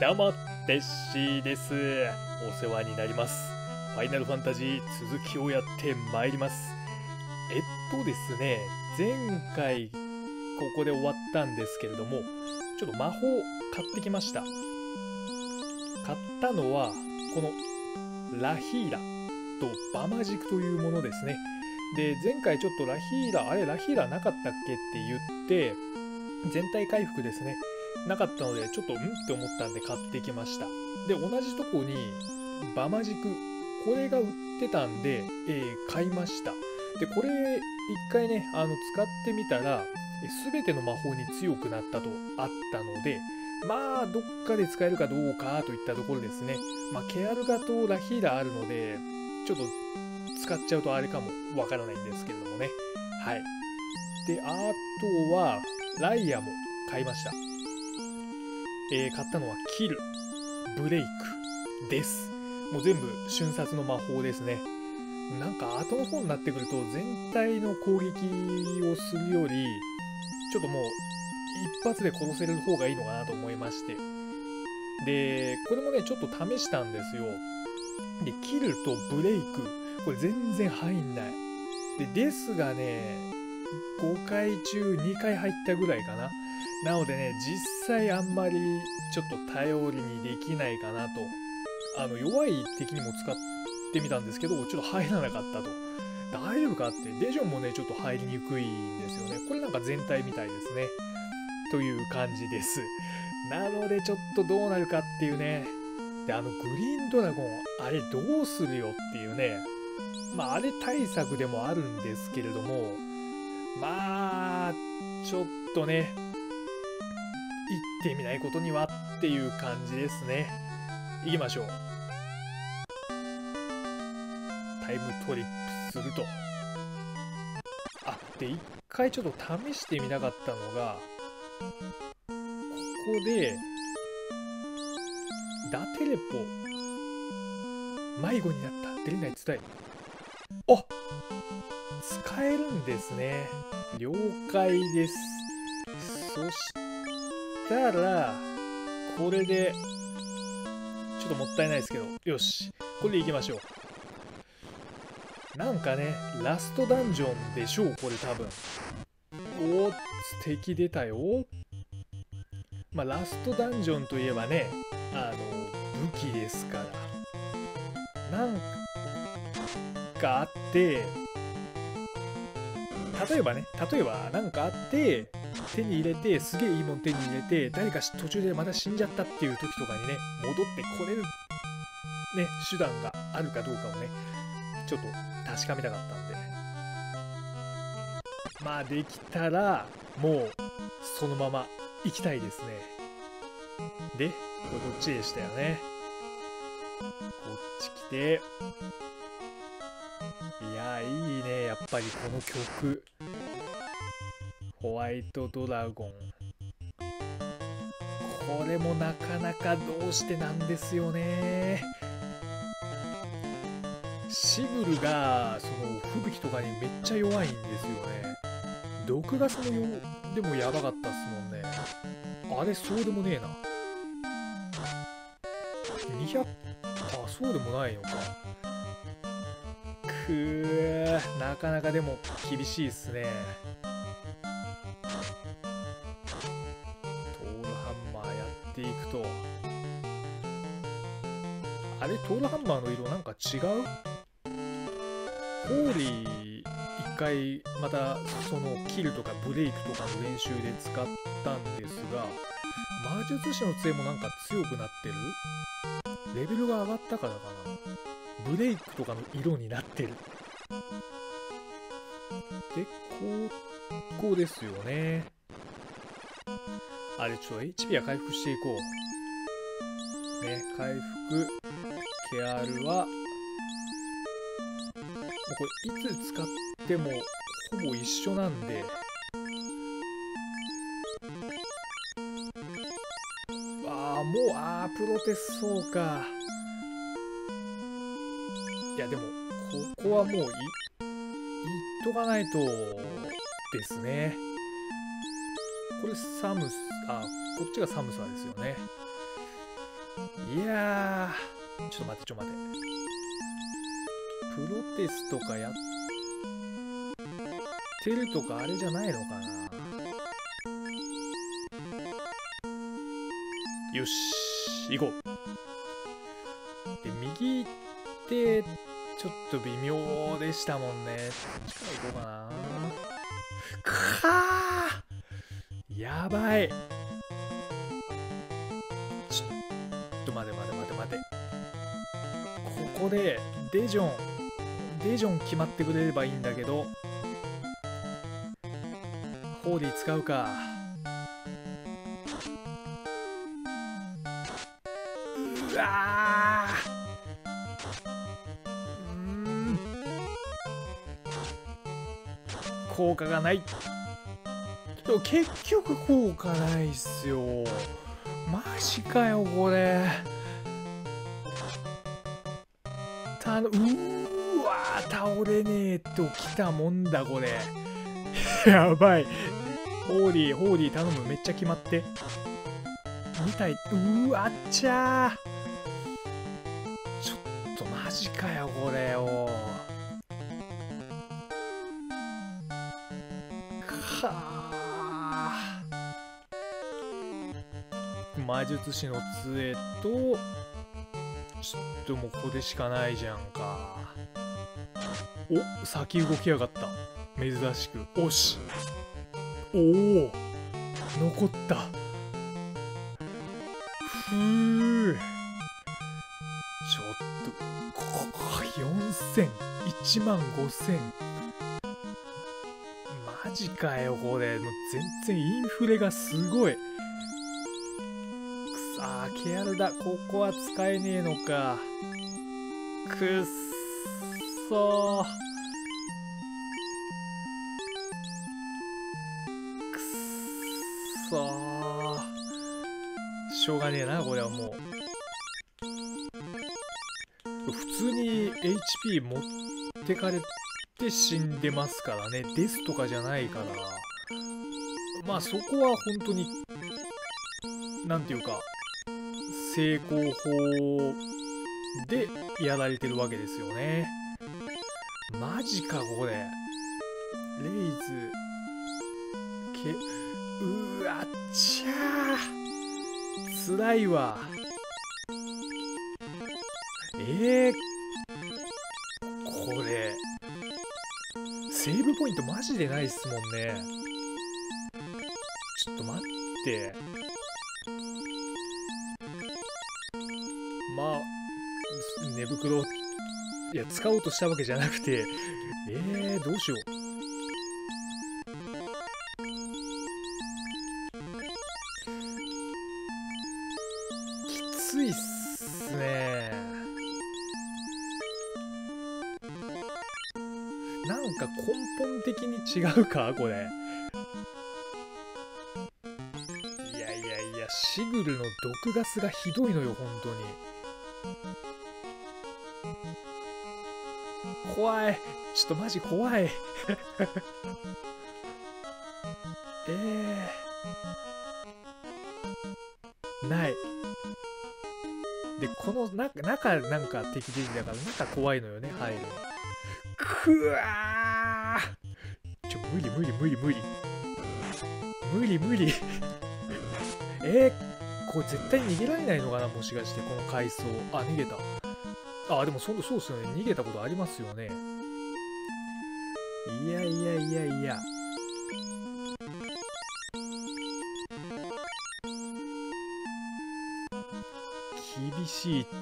どうも、テッシーです。お世話になります。ファイナルファンタジー続きをやってまいります。ですね、前回ここで終わったんですけれども、ちょっと魔法買ってきました。買ったのは、このラヒーラとバマジクというものですね。で、前回ちょっとラヒーラなかったっけって言って、全体回復ですね。なかったので、ちょっとって思ったんで買ってきました。で、同じとこにバマジク、これが売ってたんで、買いました。で、これ一回ね、使ってみたら、全ての魔法に強くなったとあったので、まあ、どっかで使えるかどうかといったところですね。まあ、ケアルガとラヒーラあるので、ちょっと使っちゃうとあれかもわからないんですけれどもね。はい。で、あとは、ライアも買いました。買ったのはキル、ブレイクです。もう全部瞬殺の魔法ですね。なんか後の方になってくると全体の攻撃をするより、ちょっともう一発で殺せる方がいいのかなと思いまして。で、これもね、ちょっと試したんですよ。で、キルとブレイク、これ全然入んない。で、ですがね、5回中2回入ったぐらいかな。なのでね、実際あんまりちょっと頼りにできないかなと。弱い敵にも使ってみたんですけど、ちょっと入らなかったと。大丈夫かって、デジョンもね、ちょっと入りにくいんですよね。これなんか全体みたいですね。という感じです。なのでちょっとどうなるかっていうね。で、グリーンドラゴン、あれどうするよっていうね。まあ、あれ対策でもあるんですけれども、まあ、ちょっとね、行ってみないことにはっていう感じですね。行きましょう。タイムトリップすると。あ、で、一回ちょっと試してみたかったのが、ここで、ダテレポ、迷子になった。出れない伝え。あ、使えるんですね。了解です。そしたら、これで、ちょっともったいないですけど、よし。これでいきましょう。なんかね、ラストダンジョンでしょう、これ多分。おー、素敵出たよ。まあ、ラストダンジョンといえばね、武器ですから。なんかあって、例えばなんかあって、手に入れて、すげえいいもん手に入れて、誰か途中でまた死んじゃったっていう時とかにね、戻ってこれる、ね、手段があるかどうかをね、ちょっと確かめたかったんで。まあ、できたら、もう、そのまま行きたいですね。で、これこっちでしたよね。こっち来て、いや、いいね、やっぱりこの曲。ホワイトドラゴン。これもなかなかどうしてなんですよね。シグルが、その、吹雪とかにめっちゃ弱いんですよね。毒ガスもでもやばかったっすもんね。あれ、そうでもねえな。200、あ、そうでもないのか。くー、なかなかでも厳しいっすね。トールハンマーやっていくと。あれ、トールハンマーの色なんか違う？ホーリー一回またそのキルとかブレイクとかの練習で使ったんですが、魔術師の杖もなんか強くなってる？レベルが上がったからかな。ブレイクとかの色になってる。で、こうですよね。あれ、ちょっと HP は回復していこう。ね、回復。ケアルは、もうこれいつ使ってもほぼ一緒なんで、プロテスそうか。いや、でも、ここはもう言っとかないとですね。これこっちが寒さですよね。 いやー、ちょっと待って、プロテストかやってるとかあれじゃないのかな。よし、行こう。で、右手、ちょっと微妙でしたもんね。こっちから行こうかな。やばい。ちょっと待て。ここでデジョン決まってくれればいいんだけど、ホーディ使うか。うわー、効果がない。結局効果ないっすよ。マジかよこれ。うわー、倒れねえときたもんだこれ。やばい。ホーディ頼む。めっちゃ決まって。2体。わっちゃー。ちょっとマジかよこれよ。魔術師の杖と、ちょっともうここでしかないじゃんか。お、先動きやがった。珍しく。おし。おお、残った。ふう。ちょっと、4000、15000。マジかよ、これ。もう全然インフレがすごい。ケアルだ。ここは使えねえのか。くっそー。しょうがねえな、これはもう。普通に HP 持ってかれて死んでますからね。デスとかじゃないから。まあそこは本当に、なんていうか、成功法でやられてるわけですよね。マジかこれ。レイズうわっちゃー、つらいわ。これセーブポイントマジでないっすもんね。ちょっと待って。まあ寝袋、いや使おうとしたわけじゃなくて、どうしよう。きついっすね。なんか根本的に違うかこれ。いやシグルの毒ガスがひどいのよ本当に。怖い。ちょっとマジ怖い。ない。で、この中なんか敵出てだから中怖いのよね、入る。くわー、無理。これ絶対逃げられないのかな、もしかしてこの階層。あ、逃げた。あ、でもそうっすよね。逃げたことありますよね。いや。厳しいって。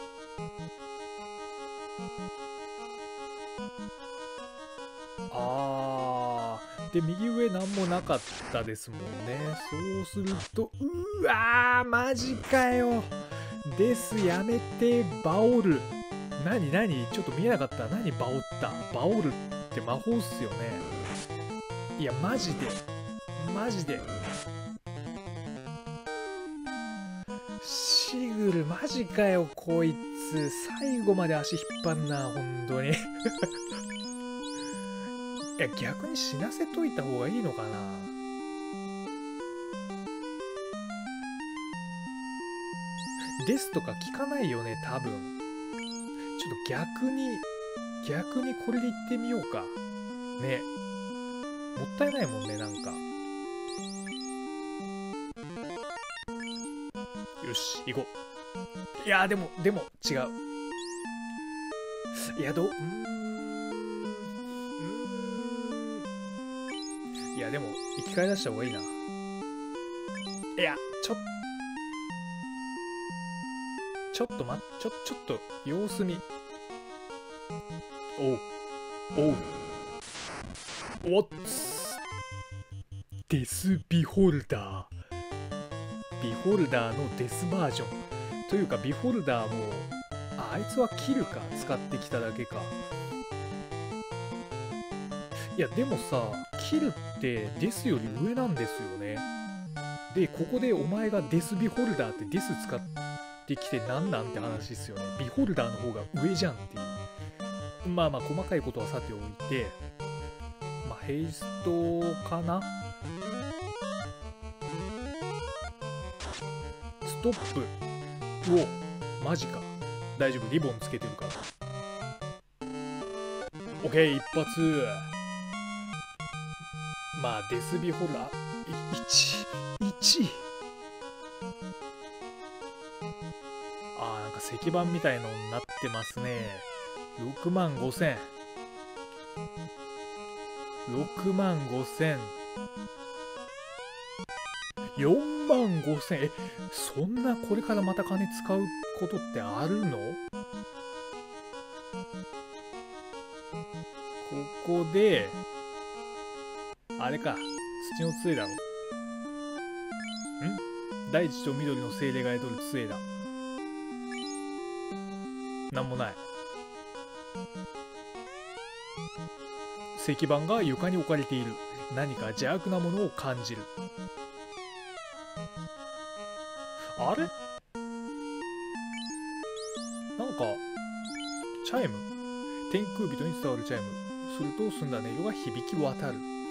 で、右上なんもなかったですもんね。そうすると、うわー、マジかよ。です、やめて、バオル。何ちょっと見えなかった。何バオった。バオルって魔法っすよね。いや、マジで。シグル、マジかよ、こいつ。最後まで足引っ張んな、ほんとに。いや、逆に死なせといた方がいいのかな。 ですとか聞かないよね多分。ちょっと逆にこれでいってみようかね。もったいないもんね、なんか。よし行こう。いやーでも違う。いやいやでも生き返らした方がいいな。いやちょっと様子見。おっデスビホルダー。ビホルダーのデスバージョンというか、ビホルダーもあいつはキルか使ってきただけか。いやでもさ、キルってデスより上なんですよね。でここでお前がデスビホルダーってデス使ってきてなんなんて話ですよね。ビホルダーの方が上じゃんっていう。まあ細かいことはさておいて、ヘイストかな。ストップ。マジか。大丈夫、リボンつけてるから。オッケー、一発。デスビホルダー1。なんか石板みたいのになってますね。65,000。65,000。45,000。そんなこれからまた金使うことってあるの？ここであれか、土の杖だろ。大地と緑の精霊が宿る杖だ。なんもない。石板が床に置かれている。何か邪悪なものを感じる。あれ？なんかチャイム。天空人に伝わるチャイム。すると澄んだ音色が響き渡る。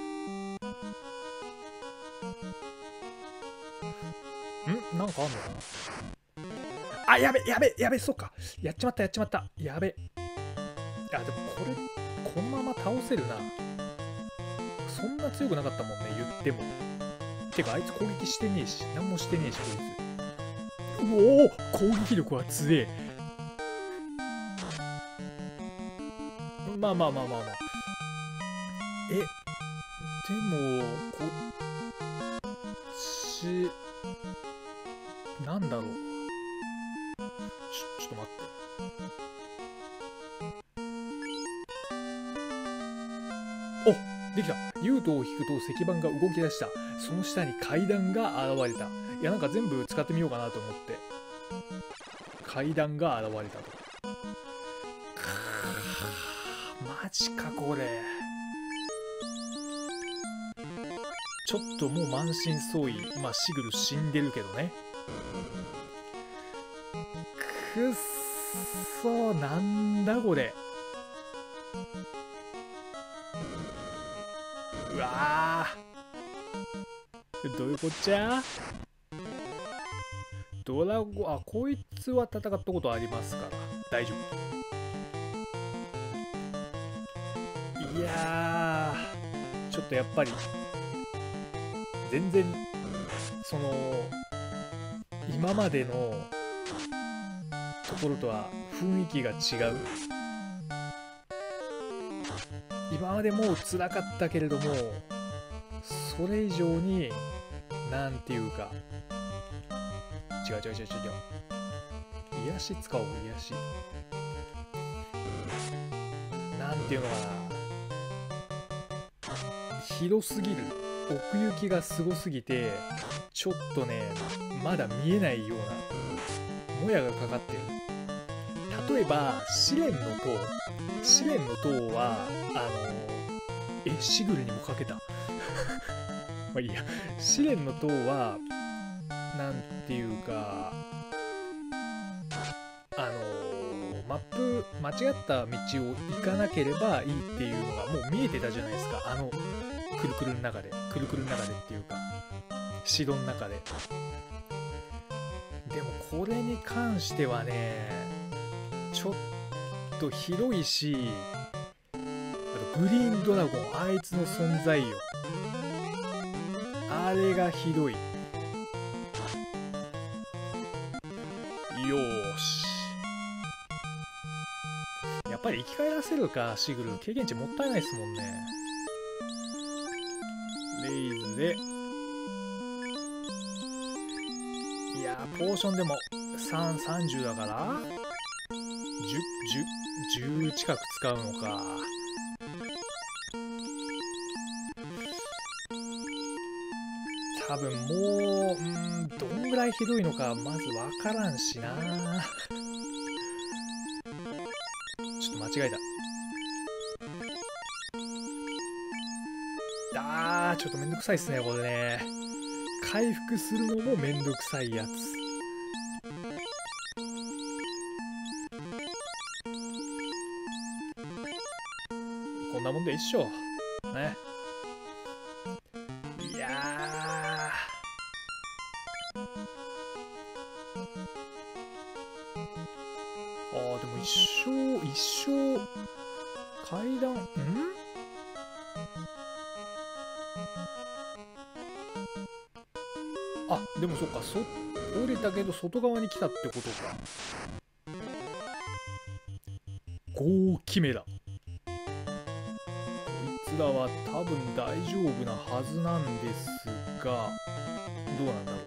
なんかあんのかな。やべ、そうか。やっちまった。やべ。でもこのまま倒せるな。そんな強くなかったもんね、言っても。てかあいつ攻撃してねえし、何もしてねえし、こいつ。攻撃力は強え。でもこっちなんだろう。ちょっと待って。できた。ユートを引くと石板が動き出した。その下に階段が現れた。いやなんか全部使ってみようかなと思って。階段が現れたと。マジかこれ。ちょっともう満身創痍。シグル死んでるけどね。くっそー、なんだこれ。うわー、どういうこっちゃ。ドラゴン、こいつは戦ったことありますから大丈夫。いやー、ちょっとやっぱり全然その今までのところとは雰囲気が違う。今までもう辛かったけれども、それ以上になんていうか、違う。癒し使おう。癒し。なんていうのかな、広すぎる。奥行きがすごすぎて、ちょっとね、まだ見えないようなもやがかかってる。例えば試練の塔はシグルにもかけた。いいや。試練の塔はなんていうか、マップ間違った道を行かなければいいっていうのがもう見えてたじゃないですか。くるくるの中でっていうか、城の中で。でもこれに関してはね、ちょっと広いし、あとグリーンドラゴン、あいつの存在よ。あれがひどい。よーし。やっぱり生き返らせるか、シグル。経験値もったいないですもんね。レイズで。いやー、ポーションでも30だから、10近く使うのか。多分もう、どんぐらいひどいのかまずわからんしな。ちょっと間違えた。ちょっとめんどくさいっすね、これね。回復するのもめんどくさいやつ。こんなもんで一緒。ね。いやー。でも一生、階段、でもそっか、降りたけど外側に来たってことか。ゴーキメラ。こいつらは多分大丈夫なはずなんですが、どうなんだろ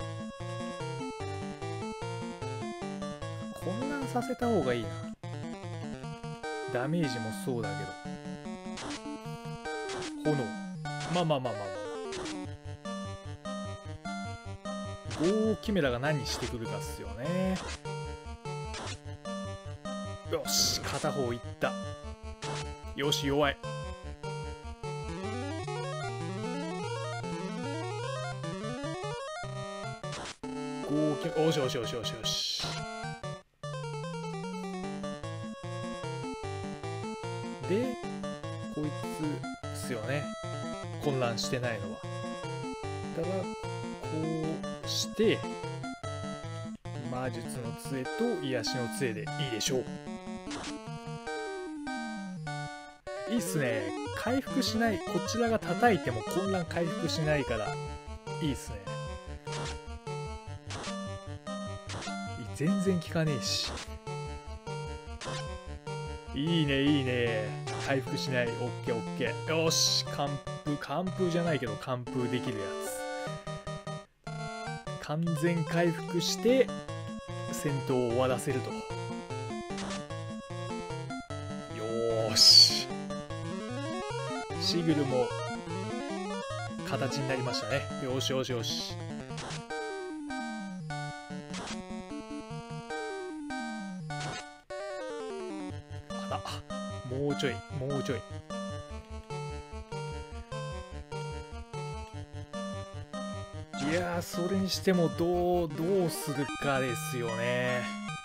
う。混乱させた方がいいな。ダメージもそうだけど。炎。まあ。ゴーキメラが何してくるかっすよね。よし、片方いった。よし、弱い。ゴーキメラ、よし。で、こいつっすよね。混乱してないのは。ただ、こうして、魔術の杖と癒しの杖でいいでしょう。いいっすね。回復しない。こちらが叩いても混乱回復しないから、いいっすね。全然効かねえし。いいね。回復しない。オッケー。よし、完封じゃないけど完封できるやつ。完全回復して戦闘を終わらせると。よーし。シグルも形になりましたね。よし。もうちょい。いやー、それにしてもどうするかですよね。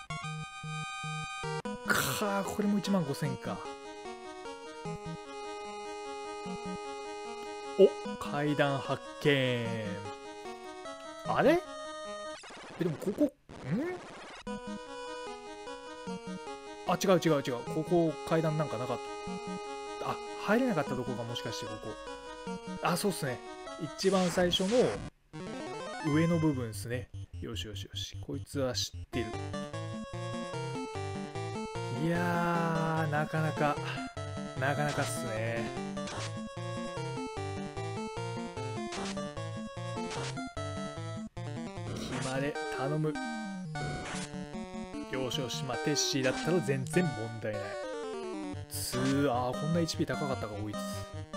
これも15000か。階段発見。あれ？でもここ、違う。ここ階段なんかなかった。入れなかったとこがもしかしてここ。そうっすね。一番最初の上の部分ですね。よし。こいつは知ってる。いやー、なかなかっすね。決まれ、頼む。よし。テッシーだったら全然問題ない。こんな HP 高かったか、こいつ。こ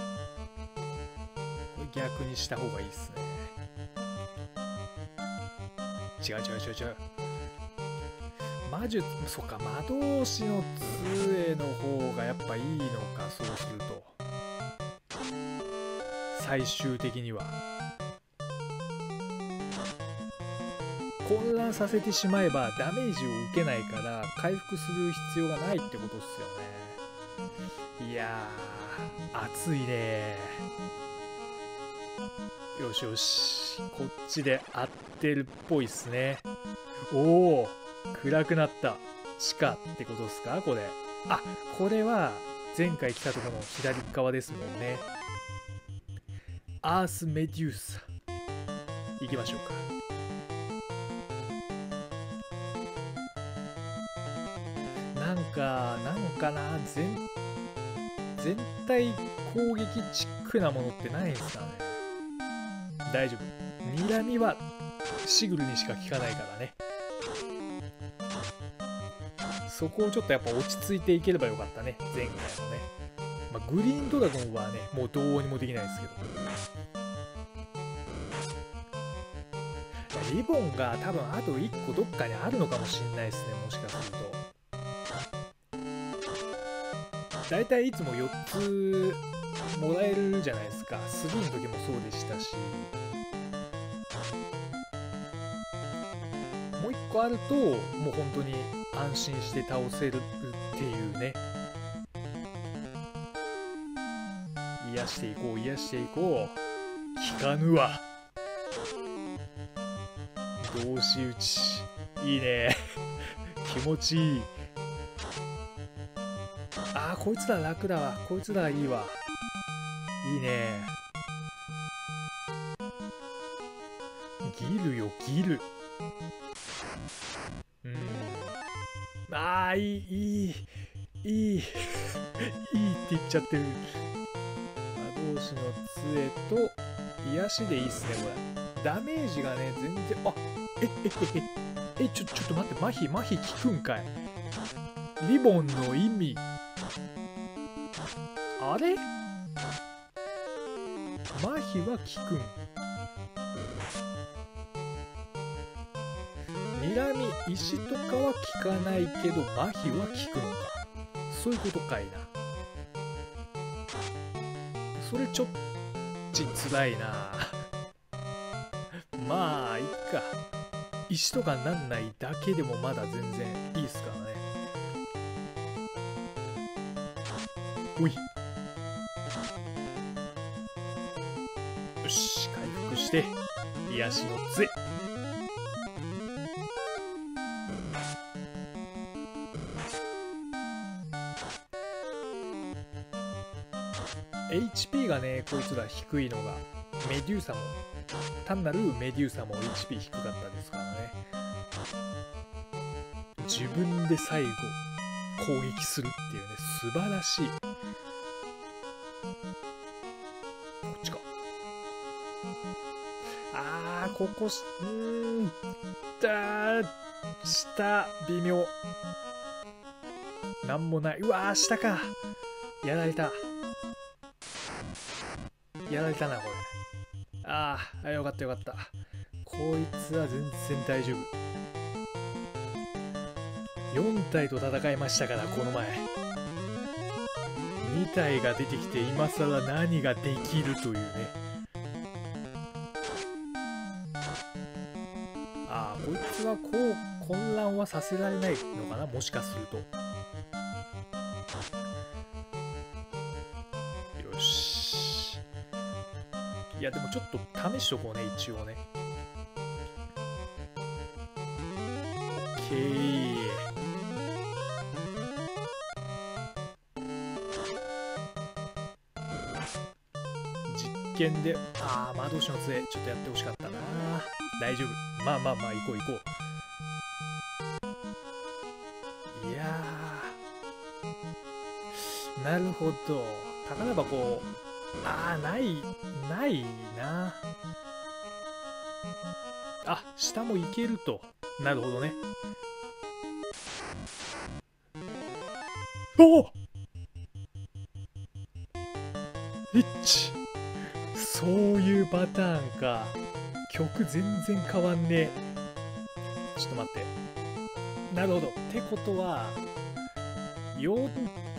れ逆にした方がいいっすね。違う。魔術、そっか、魔導士の杖の方がやっぱいいのか、そうすると。最終的には。混乱させてしまえばダメージを受けないから回復する必要がないってことっすよね。いやー、熱いねよしよし、こっちで合ってるっぽいっすね。おお、暗くなった。地下ってことですかこれ。あ、これは前回来たところの左側ですもんね。アースメデューサ行きましょうか。なんかな、全体攻撃チックなものってないんですかね。大丈夫。睨みはシグルにしか効かないからね。そこをちょっとやっぱ落ち着いていければよかったね、前回のね。まあ、グリーンドラゴンはね、もうどうにもできないですけど。リボンが多分あと1個どっかにあるのかもしんないですね、もしかすると。だいたいいつも4つもらえるじゃないですか。3の時もそうでしたし。もう1個あると、もう本当に安心して倒せるっていうね。癒していこう、癒していこう。効かぬわ。同士打ち。いいね。気持ちいい。ああ、こいつら楽だわ。こいつらいいわ。いいね。ギルよ、ギル。ああ、いいいいって言っちゃってる。魔導士の杖と癒しでいいっすね、これ。ダメージがね、全然、あ、ちょっと待って、麻痺効くんかい。リボンの意味。あれ麻痺は効くん。睨み、石とかは効かないけど、麻痺は効くのか。そういうことかいな。それちょっちつらいな。まあ、いっか。石とかなんないだけでもまだ全然いいっすからね。おい。よし、回復して、癒しの杖。HP がね、こいつら低いのが、メデューサも、単なるメデューサも HP 低かったですからね。自分で最後、攻撃するっていうね、素晴らしい。こっちか。あー、ここ下、微妙。なんもない。うわー、下か。やられた。やられたな、これ。ああ、よかったよかった。こいつは全然大丈夫。4体と戦いましたから、この前。2体が出てきて、今更何ができるというね。ああ、こいつはこう、混乱はさせられないのかな、もしかすると。よし。いや、でもちょっと試しとこうね、一応ね。オッケー。実験で、ああ、魔導士の杖、ちょっとやってほしかったな。大丈夫。まあ、行こう行こう。いやー。なるほど。宝箱、ないな。あ、下も行けると。なるほどね。おおそういうパターンか。曲全然変わんねえ。ちょっと待って。なるほど。ってことは、4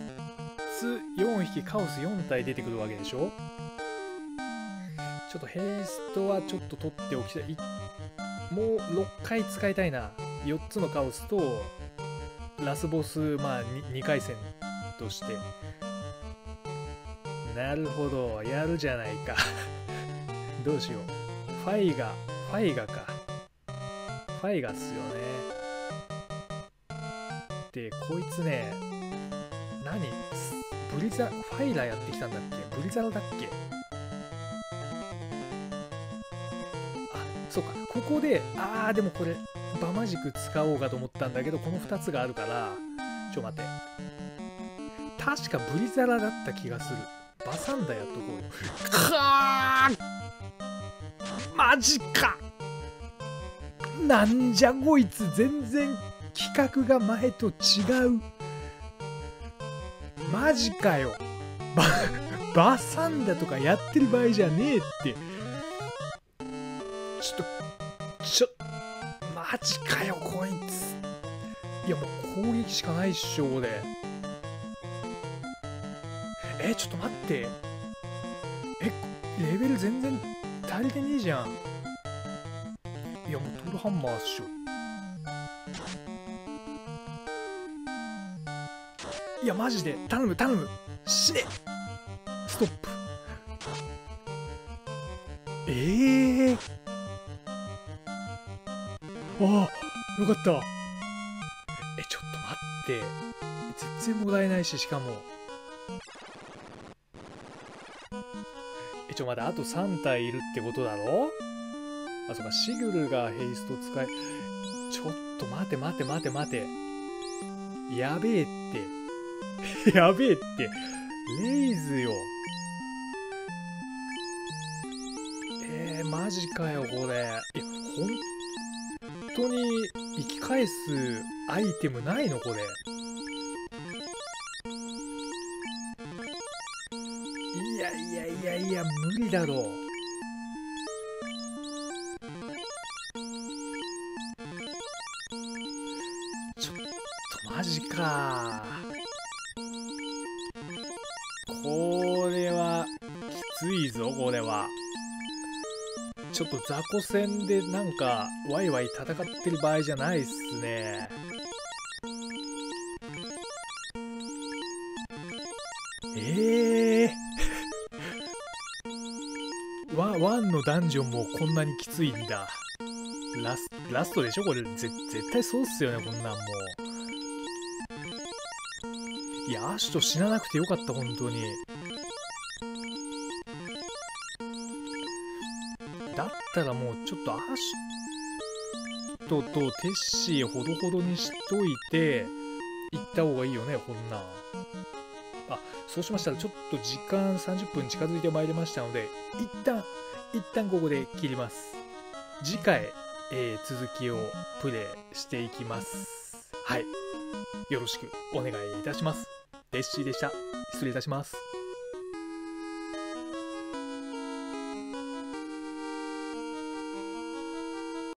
匹、カオス4体出てくるわけでしょ。ちょっとヘイストはちょっと取っておきたい。もう6回使いたいな。4つのカオスと、ラスボス、まあ 2回戦として。なるほど、やるじゃないか。 どうしよう。ファイガか。ファイガっすよね。で、こいつね、ブリザ、ファイラーやってきたんだっけ？ブリザラだっけ？あ、そうか。ここで、でもこれ、バマジク使おうかと思ったんだけど、この2つがあるから、待って。確かブリザラだった気がする。バサンダやっとこうよ。かー！マジか！なんじゃこいつ、全然企画が前と違う。マジかよ。バサンダとかやってる場合じゃねえって。マジかよこいつ。いやもう攻撃しかないっしょこれ。ちょっと待って。レベル全然足りてねえじゃん。いやもうトルハンマーっしょ。いやマジで頼む死ね。ストップ。ああよかった。ちょっと待って、全然もらえないし、しかもまだあと3体いるってことだろ。あ、そうか、シグルがヘイスト使え。ちょっと待て。やべえってやべえって、レイズよ。マジかよこれ。本当に生き返すアイテムないのこれ。いや無理だろう。ちょっとマジか。これはきついぞこれは。ちょっと雑魚戦でなんかワイワイ戦ってる場合じゃないっすね。ワンのダンジョンもこんなにきついんだ。ラストでしょこれ。絶対そうっすよねこんなんもう。いやアシュト死ななくてよかった本当に。だったらもうちょっとアシュトとテッシーほどほどにしといて行った方がいいよねこんなん。そうしましたらちょっと時間30分近づいてまいりましたので一旦ここで切ります。次回、続きをプレイしていきます。はい、よろしくお願いいたします。テッシーでした。失礼いたします。